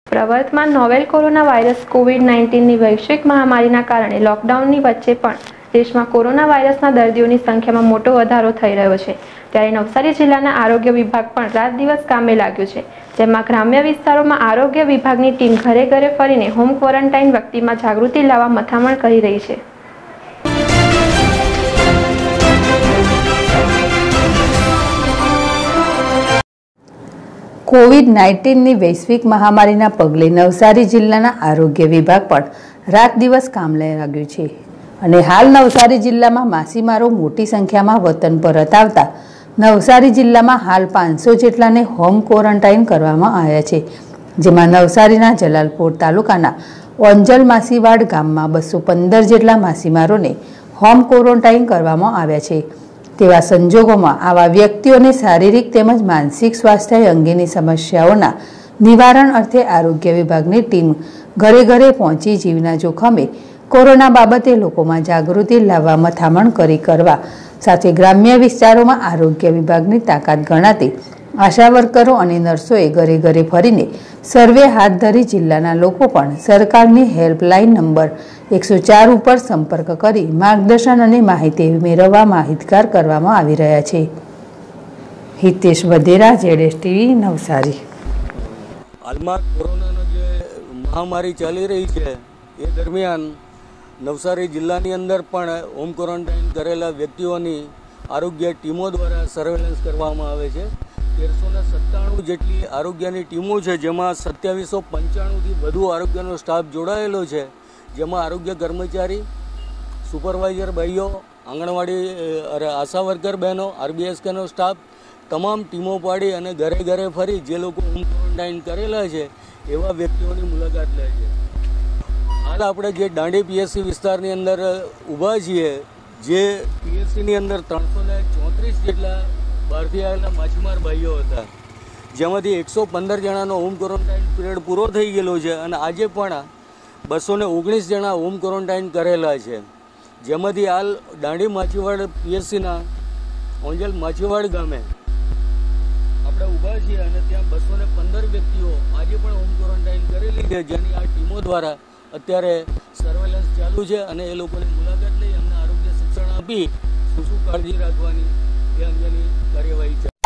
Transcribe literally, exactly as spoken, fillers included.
પ્રવર્તમાન novel corona virus COVID નાઇન્ટીનની વૈશ્વિક મહામારીના કારણે લોકડાઉનની વચ્ચે પણ દેશમાં કોરોના વાયરસના દર્દીઓની સંખ્યામાં મોટો વધારો થઈ રહ્યો છે। ત્યારે નવસારી જિલ્લાના આરોગ્ય વિભાગ પણ રાત દિવસ કામે લાગ્યું છે, જેમાં ગ્રામ્ય વિસ્તારોમાં આરોગ્ય વિભાગની ટીમ ઘરે ઘરે ફરીને હોમ ક્વોરન્ટાઇન વ્યક્તિમાં જાગૃતિ લાવવા મથામણ કરી રહી છે। कोविड नाइन्टीन ની વૈશ્વિક મહામારીના પગલે નવસારી જિલ્લાના આરોગ્ય વિભાગ પણ રાત દિવસ કામ લઈ લાગ્યું છે અને હાલ નવસારી જિલ્લામાં માછીમારો મોટી સંખ્યામાં વતન પરત આવતા નવસારી જિલ્લામાં હાલ પાંચસો જેટલાને હોમ ક્વોરન્ટાઇન કરવામાં આવ્યા છે, જેમાં નવસારીના જલાલપોર તાલુકાના ઓંજલ માસીવાડ ગામમાં બસો પંદર જેટલા માછીમારોને હોમ ક્વોરન્ટાઇન કરવામાં આવ્યા છે। તેવા સંજોગોમાં આવા વ્યક્તિઓને શારીરિક તેમજ માનસિક સ્વાસ્થ્ય અંગેની સમસ્યાઓના નિવારણ અર્થે આરોગ્ય વિભાગની ટીમ ઘરે ઘરે પહોંચી જીવના જોખમે કોરોના બાબતે લોકોમાં જાગૃતિ લાવવા મથામણ કરી કરવા સાથે ગ્રામ્ય વિસ્તારોમાં આરોગ્ય વિભાગની તાકાત ગણાતી આશા વર્કરો અને નર્સોએ ઘરે ઘરે ફરીને સર્વે હાથ ધરી જિલ્લાના લોકો પણ સરકારની હેલ્પલાઇન નંબર એકસો ચાર ઉપર સંપર્ક કરી માર્ગદર્શન અને માહિતી મેળવવા માહિતગાર કરવામાં આવી રહ્યા છે। હિતેશ વધેરા, જેડેશ ટીવી, નવસારી। હાલમાં કોરોનાનો જે મહામારી ચાલી રહી છે એ દરમિયાન નવસારી જિલ્લાની અંદર પણ હોમ ક્વોરન્ટાઇન કરેલા વ્યક્તિઓની આરોગ્ય ટીમો દ્વારા સર્વેલન્સ કરવામાં આવે છે। તેરસો ને સત્તાણું જેટલી આરોગ્યની ટીમો છે, જેમાં સત્યાવીસો પંચાણુંથી વધુ આરોગ્યનો સ્ટાફ જોડાયેલો છે, જેમાં આરોગ્ય કર્મચારી, સુપરવાઇઝર ભાઈઓ, આંગણવાડી આશા વર્કર બહેનો, આરબીએસકેનો સ્ટાફ તમામ ટીમો પાડી અને ઘરે ઘરે ફરી જે લોકો હોમ ક્વોરન્ટાઇન કરેલા છે એવા વ્યક્તિઓની મુલાકાત લે છે। હાલ આપણે જે દાંડી પીએસસી વિસ્તારની અંદર ઊભા છીએ, જે પીએસસીની અંદર ત્રણસો ને ચોત્રીસ જેટલા બહારથી આવેલા માછીમાર ભાઈઓ હતા, જેમાંથી એકસો પંદર જણાનો હોમ ક્વોરન્ટાઇન પીરિયડ પૂરો થઈ ગયેલો છે અને આજે પણ બસો ને ઓગણીસ જણા હોમ ક્વોરન્ટાઇન કરેલા છે, જેમાંથી હાલ દાંડી માછીવાડ પીએસસીના ઓંજલ માછીવાડ ગામે આપણે ઊભા છીએ અને ત્યાં બસો ને પંદર વ્યક્તિઓ આજે પણ હોમ ક્વોરન્ટાઇન કરેલી છે, જેની આ ટીમો દ્વારા અત્યારે સર્વેલન્સ ચાલુ છે અને એ લોકોની મુલાકાત લઈ એમને આરોગ્ય શિક્ષણ આપી શું શું કાળજી રાખવાની એ અંગેની કાર્યવાહી છે।